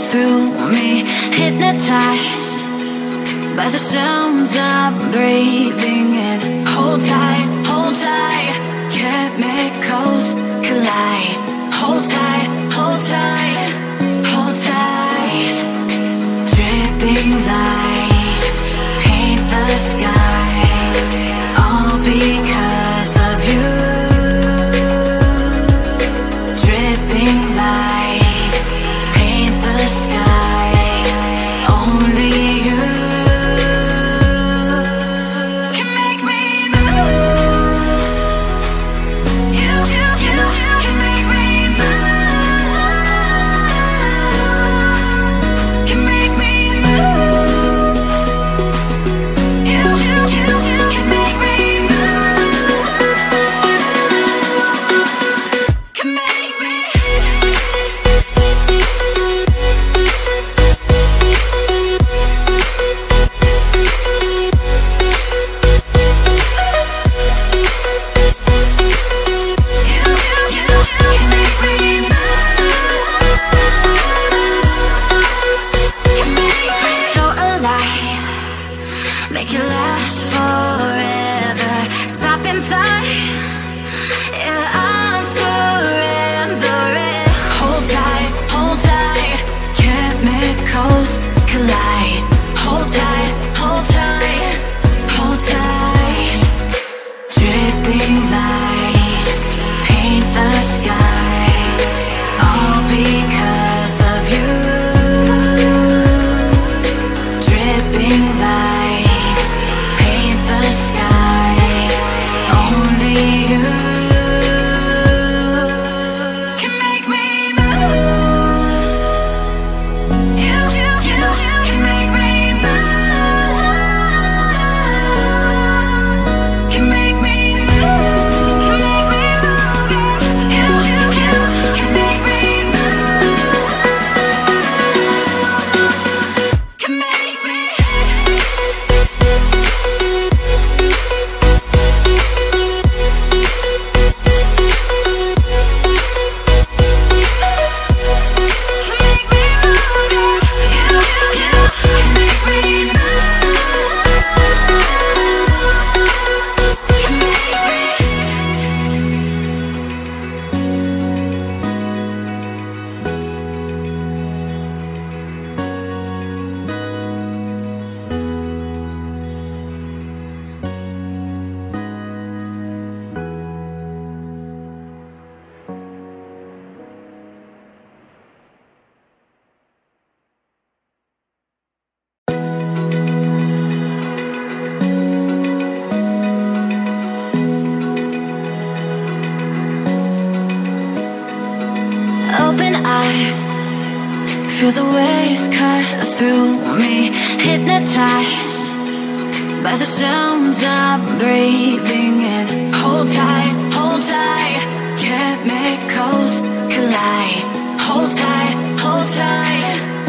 through me, hypnotized by the sounds I'm breathing in. Hold tight, chemicals collide. Hold tight, hold tight, hold tight. Dripping lights paint the skies, all because of you. Dripping lights paint the skies, only you can make me move. You can make me move. Can make me move. You can make me move. Can make me. So alive, make it last forever. Stop in time, yeah, I'm surrendering. Hold tight, chemicals collide. Hold tight, hold tight, hold tight. Dripping lights paint the skies, all because of you. Dripping lights paint the skies, only you can make me move. You can make me move. Can make me move. Can make me move. You can make me move. Can make me. Open eye, feel the waves cut through me, hypnotized by the sounds I'm breathing in. Hold tight, chemicals collide. Hold tight,